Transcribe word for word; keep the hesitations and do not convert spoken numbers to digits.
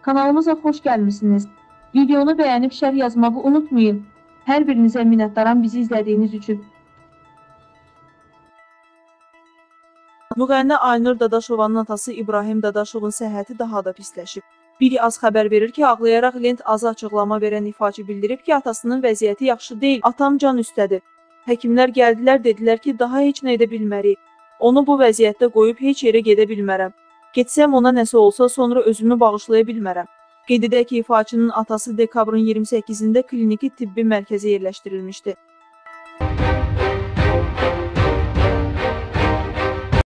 Kanalımıza xoş gəlmişsiniz. Videonu bəyənib şərh yazmağı unutmayın. Hər birinizə minnətdaram bizi izlədiyiniz üçün. Müğənni Aynur Dadaşovanın atası İbrahim Dadaşovun səhhəti daha da pisləşib. Biri az xəbər verir ki, ağlayaraq Lent azı açıqlama verən ifaçı bildirib ki, atasının vəziyyəti yaxşı deyil, atam can üstədir. Həkimlər gəldilər, dedilər ki, daha heç nə edə bilmərik. Onu bu vəziyyətdə qoyub heç yerə gedə bilmərəm. Getsəm ona nəsə olsa, sonra özümü bağışlaya bilmərəm. Qeyd edək ki, ifaçının atası dekabrın iyirmi səkkizində kliniki tibbi mərkəzə yerləşdirilmişdi.